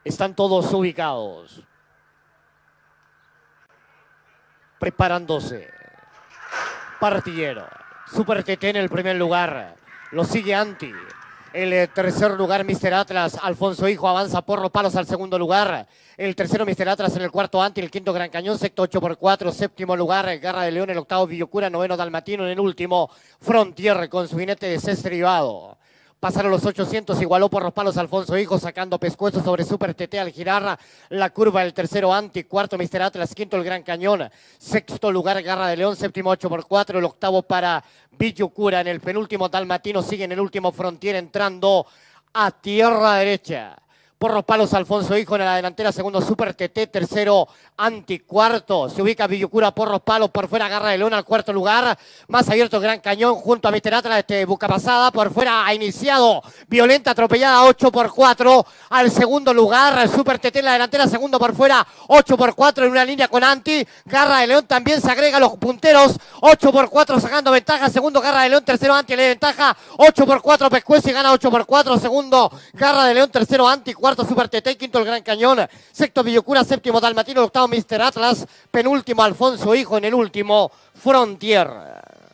Están todos ubicados. Preparándose. Partillero. Super TT en el primer lugar. Lo sigue Anti. El tercer lugar, Mr. Atlas. Alfonso Hijo avanza por los palos al segundo lugar. El tercero, Mr. Atlas en el cuarto, Anti. El quinto, Gran Cañón. Sexto, 8x4. Séptimo lugar, Garra de León. El octavo, Villocura. Noveno, Dalmatino. En el último, Frontier con su jinete de desestribado. Pasaron los 800, igualó por los palos Alfonso Hijo, sacando pescuezo sobre Super TT al girar la curva. El tercero Anti, cuarto Mr. Atlas, quinto el Gran Cañón, sexto lugar Garra de León, séptimo 8x4, el octavo para Villocura. En el penúltimo Dalmatino, sigue en el último Frontier entrando a tierra derecha. Por los palos Alfonso Hijo en la delantera, segundo Super TT, tercero Anti, cuarto se ubica Villocura por los palos, por fuera Garra de León al cuarto lugar, más abierto Gran Cañón junto a Mr. Atlas, Buca Pasada, por fuera ha iniciado violenta atropellada 8x4 al segundo lugar, Super TT en la delantera, segundo por fuera 8x4 en una línea con Anti, Garra de León también se agrega a los punteros, 8x4 sacando ventaja, segundo Garra de León, tercero Anti le da ventaja, 8x4 Pescuezo y gana 8x4, segundo Garra de León, tercero Anti, cuarto Super TT, quinto el Gran Cañón, sexto Villocura, séptimo Dalmatino, octavo Mr. Atlas, penúltimo Alfonso Hijo, en el último Frontier.